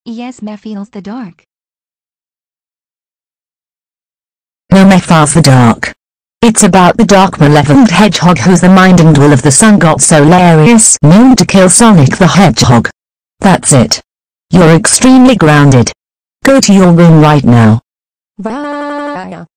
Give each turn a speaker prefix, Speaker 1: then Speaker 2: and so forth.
Speaker 1: Yes, Mephiles the Dark.
Speaker 2: No, Mephiles the Dark. It's about the dark malevolent hedgehog who's the mind and will of the sun god Solarius, known to kill Sonic the Hedgehog. That's it. You're extremely grounded. Go to your room right now.
Speaker 1: Vaya.